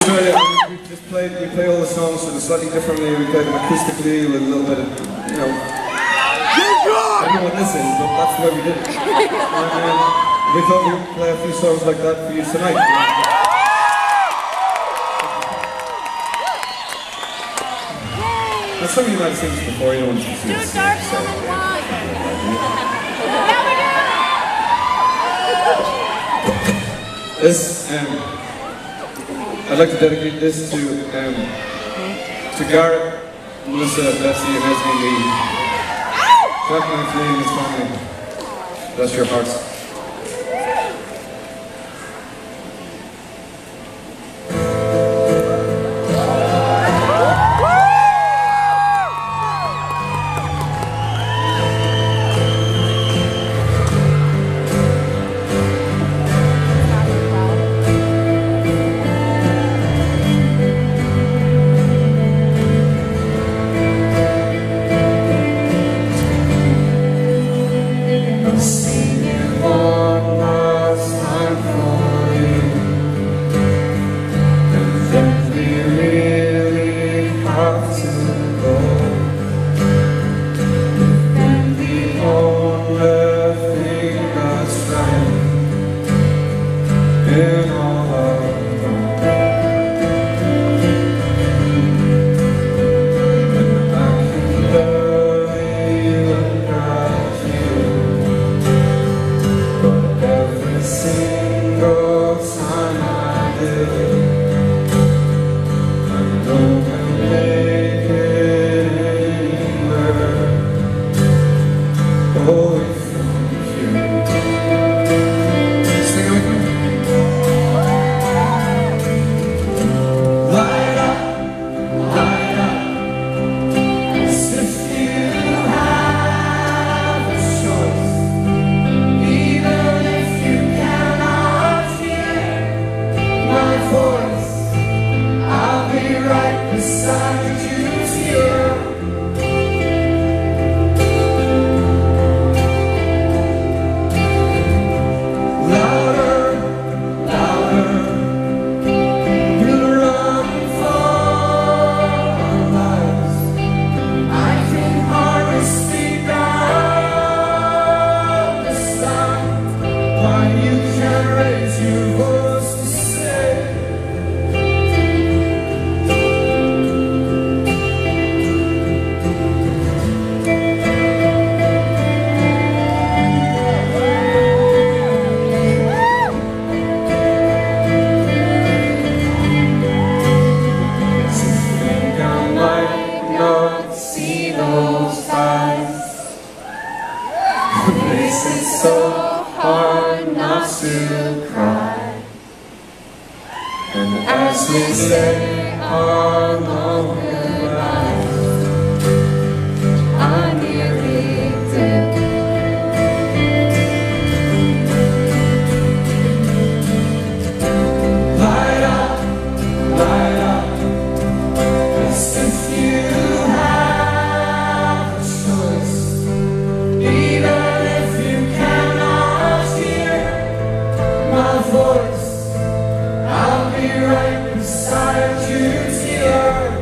We play all the songs sort of slightly differently. We play them acoustically with a little bit of, you know. I don't know what this is, but that's the way we did it. And we thought we'd play a few songs like that for you tonight. Now, some of you might have seen this before, you don't want to see this. This, I'd like to dedicate this to Garrett, Melissa, Betsy, and Esme Lee. Jack Lee and his family. Bless your hearts. It's so hard not to cry, and as we say our long goodbyes, I nearly did. Light up, as if you have a choice, even if you cannot hear my voice, I'll be right beside you till you're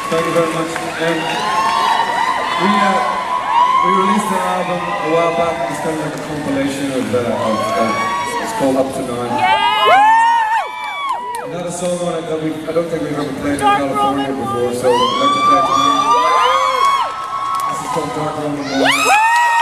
Thank you very much. We released an album a while back. It's kind of like a compilation of it's called Up to 9. Another song on it that I don't think we've ever played in California before, so I'd like to play it tonight. This is called Dark Roman 1.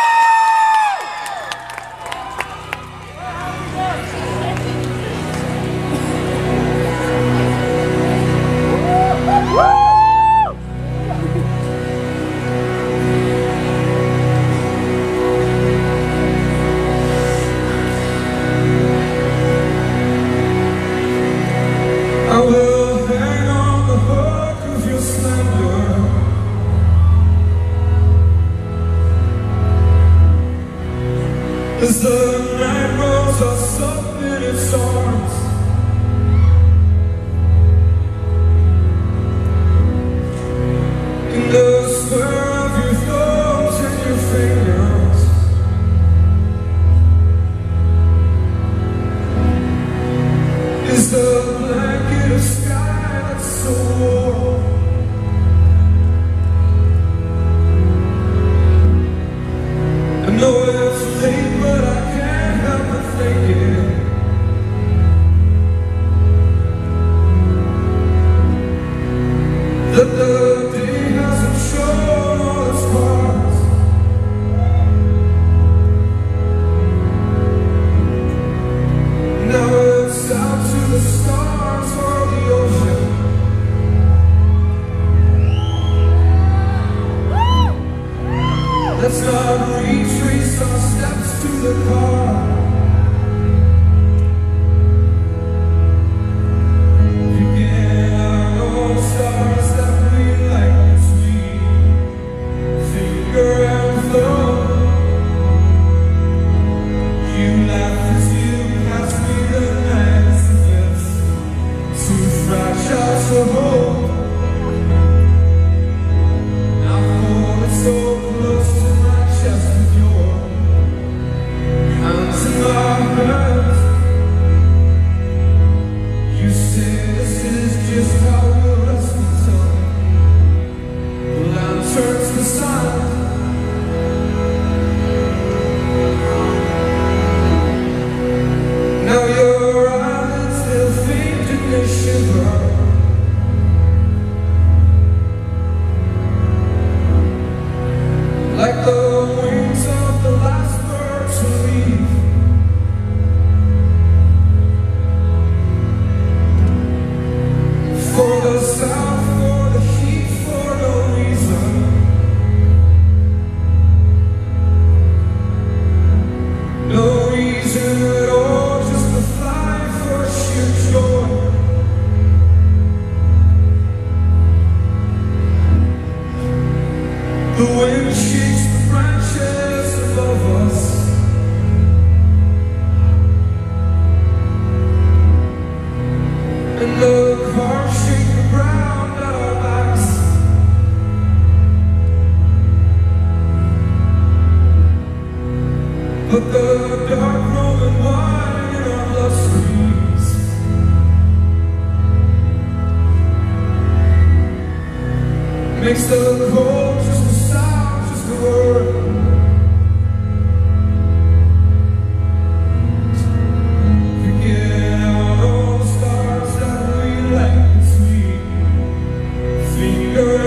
As the night rolls us up in its arms, in the square of your thumbs and your fingers, is the blanket of sky that's so warm. I know it's late, but I can't help but thinking that the day hasn't shown all its parts. Now it's out to the stars or the ocean. Let's not retrace our steps to the car. Forget our own stars that we like as we finger and thumb. You laugh as you pass me the nights of this, too fragile to hold. Now hold it so close to my chest with your hands in my hands. You say this is just how we'll rest until the land turns to sand. Now your eyelids, they'll faint in their shiver. Like the wings of the last bird to leave. For the south, for the heat, for no reason. No reason at all, just to fly for sheer joy. The wind shakes the branches above us. And the cars shake the ground at our backs. But the dark Roman wine in our bloodstreams makes the cold just a sound, just a word. Forget our own stars that we like as we finger